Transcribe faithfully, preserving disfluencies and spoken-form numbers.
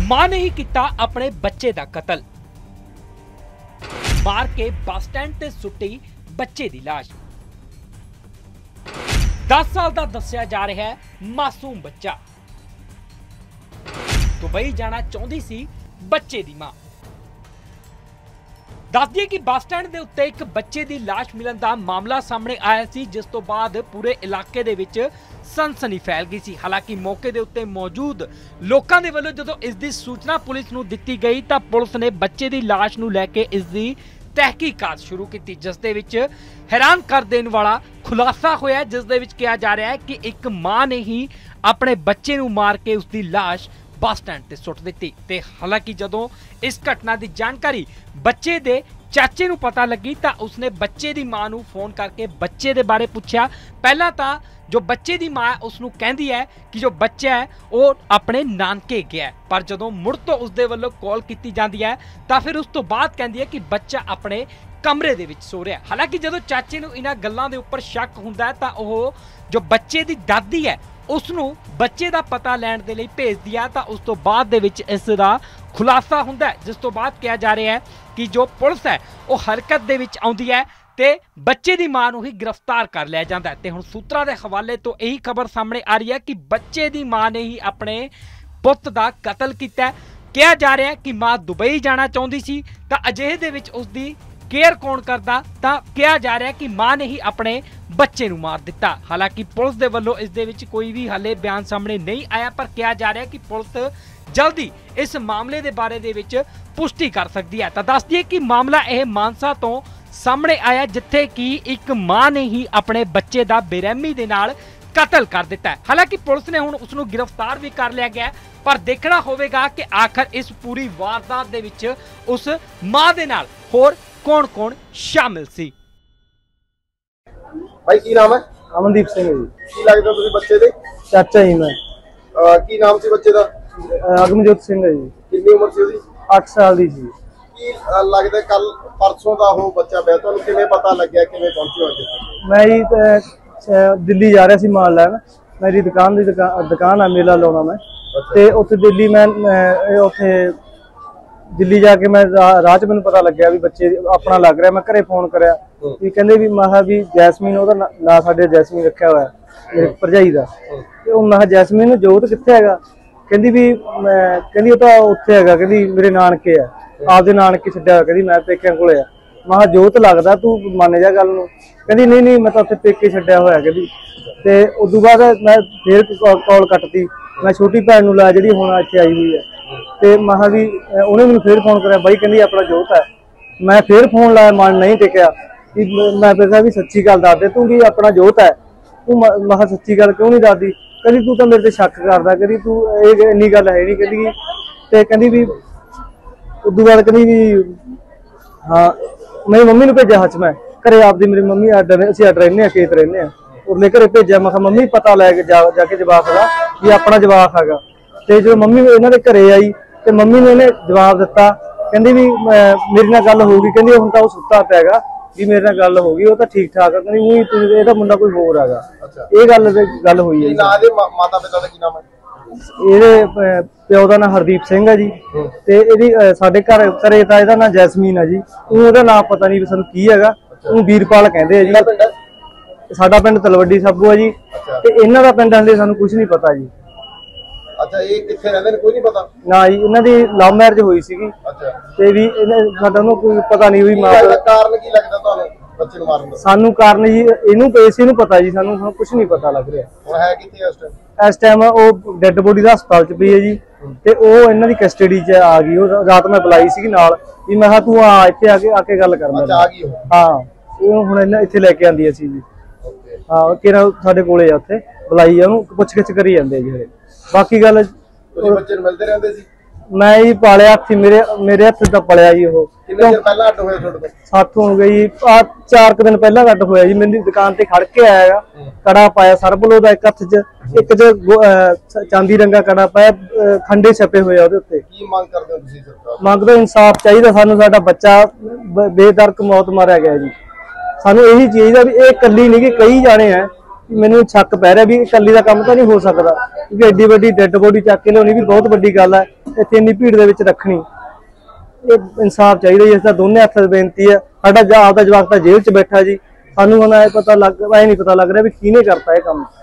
मां ने ही किया अपने बच्चे का कतल, मार के बस स्टैंड ते सुट्टी बच्चे की लाश। दस साल का दस्या जा रहा है मासूम बच्चा, दुबई जाना चाहती सी बच्चे की मां। दस दिए कि बस स्टैंड के उत्ते एक बच्चे की लाश मिलन का मामला सामने आया सी, जिस तो बाद पूरे इलाके दे विच सनसनी फैल गई सी। हालांकि मौके के उत्ते मौजूद लोगों के वल्लों जदों इस दी सूचना पुलिस नूं दित्ती गई तां पुलिस ने बच्चे की लाश नूं लैके इस दी तहकीकात शुरू की, जिस दे विच हैरान कर देने वाला खुलासा होया, जिस दे विच कहा जा रहा है कि एक मां ने ही अपने बच्चे नूं मार के उसकी लाश बस स्टैंड ते सुट दित्ती। ते हालांकि जदों इस घटना की जानकारी बच्चे दे चाचे नूं पता लगी तां उसने बच्चे दी मां नूं फोन करके बच्चे दे बारे पूछा। पहला तां जो बच्चे दी मां है उसनूं कहंदी है कि जो बच्चा है वो अपने नानके गया है, पर जदों मुड़ तो उसदे वल्लों कॉल की जाती है तां फिर उस तो बाद कहंदी है कि बच्चा अपने कमरे दे विच सो रहा है। हालांकि जदों चाचे नूं इन्हां गल्लां दे उपर शक हुंदा है तां ओह जो बच्चे दी दादी है उसनूं बच्चे दा पता लैण दे लई भेज दिया, तां उस तो बाद दे विच इस दा खुलासा हुंदा है, जिस तो बाद कहा जा रहा है कि जो पुलिस है वो हरकत दे विच आउंदी है ते बच्चे दी मां नूं ही गिरफ्तार कर लिया जाता है। ते हुण सूत्रां दे हवाले तो यही खबर सामने आ रही है कि बच्चे दी मां ने ही अपने पुੱਤ दा कतल कीता। कहा जा रहा है कि मां दुबई जाना चाहती सी तां अजिहे दे विच उसदी केयर कौन करता, तां कहा जा रहा है कि मां ने ही अपने बच्चे नूं मार दिता। हालांकि पुलिस दे वल्लों इस दे विच कोई भी हाले बयान सामने नहीं आया, पर कहा जा रहा है कि पुलिस जल्दी इस मामले दे बारे दे विच पुष्टि कर सकती है। तां दस दिए कि मामला यह मानसा तो सामने आया, जिथे कि एक मां ने ही अपने बच्चे का बेरहमी दे नाल कतल कर दिता है। हालांकि पुलिस ने हुण उसनूं गिरफ्तार भी कर लिया गया, पर देखना होवेगा कि आखिर इस पूरी वारदात दे विच उस मां दे नाल होर कौन कौन शामिल सी। भाई की नाम है? अमनदीप सिंह जी। की लगदा तुसीं बच्चे दे? चाचा ही मैं। अ, की नाम सी बच्चे दा? अगमजोत सिंह है जी। कितनी उम्र सी ओदी? आठ साल दी सी। की लगदा कल परसों दा हो बच्चा पिया, तुहानूं किवें पता लग्या, किवें पहुंचे हो अज? मैं जी दिल्ली जा रहा सी माल लैन, मेरी दुकान दी दुकान आ, मेला लाउणा मैं ते उत्थे दिल्ली मैं उत्थे दिल्ली जाके मैं राह च मैनूं पता लग्या भी बच्चे अपना लग रहा। मैं घरे फोन कराया भी कहंदे भी मैं भी जैसमीन ओहदा नां साडे जैसमीन रखिया होया मेरे भरजाई दा, ते ओह मैं जैसमीन जोत कित्थे हैगा? कहंदी भी मैं कहंदी ओह तां उत्थे हैगा, कहंदी मेरे नानके आ, आपदे नानके छड्डिया होया, कहंदी मैं पेकिਆਂ कोले आ। मैं जोत लगदा तू मान जा गल नूं? कहंदी नहीं नहीं मैं तां उत्थे पेके छड्डिया होया। कहंदी ते उदों बाद मैं फिर कॉल कटती, मैं छोटी भैन नूं ला जिहड़ी हुण इत्थे आई हुई है, ते मैं भी उन्हें मैनूं फिर फोन कराया, बाई कहंदी अपना जोत है। मैं फिर फोन लाया, मन नहीं टिकिया, मैं फिर कहा भी सच्ची गल दस दे तू भी अपना जोत है, तू मैं सच्ची गल क्यों नहीं दसदी? कहंदी तू तो मेरे ते शक करदा, कहंदी तू ये इन्नी गल है नहीं, कहंदी ते कहंदी भी उदों बाद कहंदी भी हाँ मेरी मम्मी नूं भेजा हच, मैं घरे आपदी मेरी मम्मी अड्ड असीं अड्ड रहिंदे आ, खेत रहिंदे आ, उरले घरे भेजा। मैं मम्मी पता लैके जा जाके जवाब दा भी अपना जवाब हैगा। ते जो मम्मी इन्हां दे घरे आई ते मम्मी ने इन्हें जवाब दिता, कहंदी भी मेरे नाल गल हो गई, कहंदी हुण तां ओह सुत्ता पिया हैगा भी मेरे नाल गल हो गई, ओह तां ठीक ठाक है, कहंदी उही इहदा मुंडा कोई होर हैगा। इह गल गल होई है। माता पिता दा की नाम है? ਇਹਦੇ ਪਿਓ ਦਾ ਨਾਮ ਹਰਦੀਪ ਸਿੰਘ ਹੈ ਜੀ, ਤੇ ਇਹਦੀ ਸਾਡੇ ਘਰ ਘਰੇ ਤਾਂ ਇਹਦਾ ਨਾਮ ਜੈਸਮੀਨ ਹੈ ਜੀ। ਉਹਦਾ ਨਾਮ ਪਤਾ ਨਹੀਂ ਵੀ ਸਾਨੂੰ ਕੀ ਹੈਗਾ, ਉਹਨੂੰ ਵੀਰਪਾਲ ਕਹਿੰਦੇ ਆ ਜੀ। ਸਾਡਾ ਪਿੰਡ ਤਲਵੱਡੀ ਸਾਬੂ ਹੈ ਜੀ, ਤੇ ਇਹਨਾਂ ਦਾ ਪਿੰਡ ਹਲੇ ਸਾਨੂੰ ਕੁਝ ਨਹੀਂ ਪਤਾ ਜੀ। ਅੱਛਾ, ਇਹ ਕਿੱਥੇ ਰਹਿੰਦੇ ਨੇ ਕੋਈ ਨਹੀਂ ਪਤਾ? ਨਾ ਜੀ, ਇਹਨਾਂ ਦੀ ਲਵ ਮੈਰਿਜ ਹੋਈ ਸੀਗੀ। ਅੱਛਾ, ਤੇ ਵੀ ਸਾਡਾ ਉਹਨੂੰ ਕੋਈ ਪਤਾ ਨਹੀਂ ਵੀ ਮਾਂ ਦਾ ਕਾਰਨ ਕੀ ਲੱਗਦਾ ਤੁਹਾਨੂੰ ਬੱਚੇ ਨੂੰ ਮਾਰਨ ਦਾ? ਸਾਨੂੰ ਕਾਰਨ ਜੀ ਇਹਨੂੰ ਇਸੇ ਨੂੰ ਪਤਾ ਜੀ, ਸਾਨੂੰ ਹੁਣ ਕੁਝ ਨਹੀਂ ਪਤਾ ਲੱਗ ਰਿਹਾ। ਹੁਣ ਹੈ ਕਿੱਥੇ ਇਸ ਟਾਈਮ? ਇਸ ਟਾਈਮ ਉਹ ਡੈੱਡ ਬੋਡੀ ਦਾ ਹਸਪਤਾਲ ਚ ਪਈ ਹੈ ਜੀ, ਤੇ ਉਹ ਇਹਨਾਂ ਦੀ ਕਸਟਡੀ ਚ ਆ ਗਈ। ਉਹ ਰਾਤ ਮੈਂ ਬੁਲਾਈ ਸੀਗੀ ਨਾਲ ਵੀ ਮੈਂ ਕਿਹਾ ਤੂੰ ਆ ਇੱਥੇ ਆ ਕੇ ਆ ਕੇ ਗੱਲ ਕਰ ਲੈ। ਆ ਗਈ ਉਹ? ਹਾਂ, ਉਹ ਹੁਣ ਇਹਨਾਂ ਇੱਥੇ ਲੈ ਕੇ ਆਂਦੀ ਅਸੀਂ ਜੀ। ਹਾਂ, ਕਿਹੜਾ ਸਾਡੇ ਕੋਲੇ ਆ, ਉੱਥੇ ਬੁਲਾਈ ਆ, ਉਹਨੂੰ ਪੁੱਛ ਗਿੱਛ ਕਰੀ ਜਾਂਦੇ ਜੀ। ਬਾਕੀ ਗੱਲ ਤੁਸੀਂ ਬੱਚੇ ਨੂੰ ਮਿਲਦੇ ਰਹਿੰਦੇ ਸੀ? मैं ही पालिया हथी, मेरे मेरे हथ दा पलिया जी। वो कितने दिन पहला अड्ड होया ਤੁਹਾਡੇ ਤੋਂ? साथों हो गई आ चार दिन पहला अड्ड होया जी। मेरी दुकान ते खड़ के आया, कड़ा पाया सरबलो दा एक हथ च, एक च चांदी रंगा कड़ा पाया, खंडे छपे हुए ओदे उत्ते। की मांग करदे हो तुसीं सरकार? मंगदे इंसाफ चाहिदा सानू, साडा बच्चा बेदर्क मौत मारिया गया जी। सानू यही चाहिदा भी ये कल्ली नहीं कि कई जाने हैं ਮੈਨੂੰ ਸ਼ੱਕ ਪੈ ਰਿਹਾ ਵੀ ਇਕੱਲੀ ਦਾ ਕੰਮ ਤਾਂ ਨਹੀਂ ਹੋ ਸਕਦਾ, ਕਿਉਂਕਿ ਐਡੀ ਵੱਡੀ ਡੈੱਡ ਬੋਡੀ ਚੱਕ ਕੇ ਲਿਆਉਣੀ ਵੀ ਬਹੁਤ ਵੱਡੀ ਗੱਲ ਹੈ, ਇੱਥੇ ਇੰਨੀ ਭੀੜ ਦੇ ਵਿੱਚ ਰੱਖਣੀ। ਇਹ ਇਨਸਾਫ ਚਾਹੀਦਾ ਜੀ, ਇਸ ਦਾ ਦੋਨੇ ਹੱਥ ਬੇਨਤੀ ਹੈ। ਸਾਡਾ ਆਪਦਾ ਜਵਾਕ ਤਾਂ ਜੇਲ੍ਹ 'ਚ ਬੈਠਾ ਜੀ, ਸਾਨੂੰ ਹੁਣ ਇਹ ਪਤਾ ਲੱਗ ਐ ਨਹੀਂ ਪਤਾ ਲੱਗ ਰਿਹਾ ਵੀ ਕਿਹਨੇ ਕਰਤਾ ਇਹ ਕੰਮ।